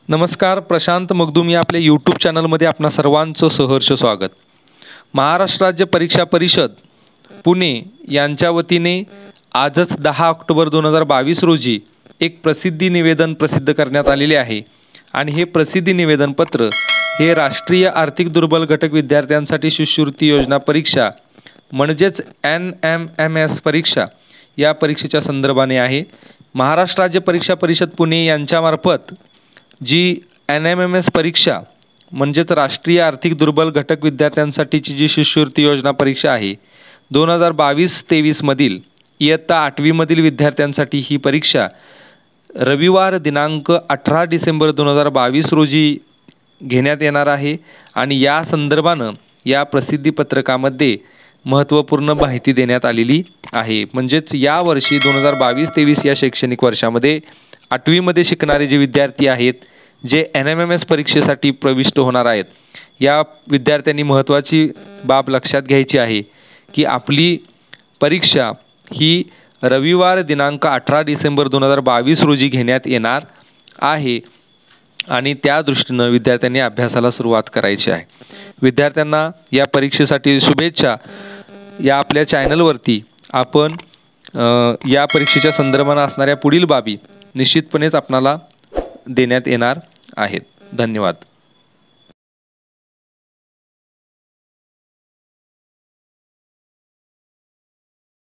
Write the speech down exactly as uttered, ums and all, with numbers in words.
नमस्कार, प्रशांत मगदूम या आपल्या यूट्यूब चॅनलमध्ये आपणा सर्वांचं सहर्ष स्वागत। महाराष्ट्र राज्य परीक्षा परिषद पुणे यांच्या वतीने आजच दहा ऑक्टोबर दोन हजार बावीस रोजी एक प्रसिद्धी निवेदन प्रसिद्ध करण्यात आलेले आहे आणि हे प्रसिद्धी निवेदन पत्र हे राष्ट्रीय आर्थिक दुर्बल घटक विद्यार्थ्यांसाठी शिष्यवृत्ती योजना परीक्षा म्हणजेच एन एम एम एस परीक्षा या परीक्षेच्या संदर्भाने आहे। महाराष्ट्र राज्य परीक्षा परिषद पुणे यांच्यामार्फत जी एन एम एम एस परीक्षा म्हणजेच राष्ट्रीय आर्थिक दुर्बल घटक विद्यार्थ्यांसाठीची जी शिष्यवृत्ती योजना परीक्षा आहे दोन हजार बावीस तेवीस मधील इयत्ता आठवीमधील विद्यार्थ्यांसाठी ही परीक्षा रविवार दिनांक अठरा डिसेंबर दोन हजार बावीस रोजी घेण्यात येणार आहे आणि या संदर्भानं या प्रसिद्धी पत्रकामध्ये महत्त्वपूर्ण माहिती देण्यात आलेली आहे। म्हणजेच या वर्षी दोन हजार बावीस तेवीस या शैक्षणिक वर्षामध्ये आठवीमध्ये शिकणारे जे विद्यार्थी आहेत जे एन एम एम एस परीक्षेसाठी प्रविष्ट होणार आहेत या विद्यार्थ्यांनी महत्त्वाची बाब लक्षात घ्यायची आहे की आपली परीक्षा ही रविवार दिनांक अठरा डिसेंबर दोन हजार बावीस रोजी घेण्यात येणार आहे आणि त्या दृष्टीनं विद्यार्थ्यांनी अभ्यासाला सुरुवात करायची आहे। विद्यार्थ्यांना या परीक्षेसाठी शुभेच्छा। या आपल्या चॅनलवरती आपण या परीक्षेच्या संदर्भाने असणाऱ्या पुढील बाबी निश्चितपणेच आपणाला देण्यात येणार आहेत। धन्यवाद।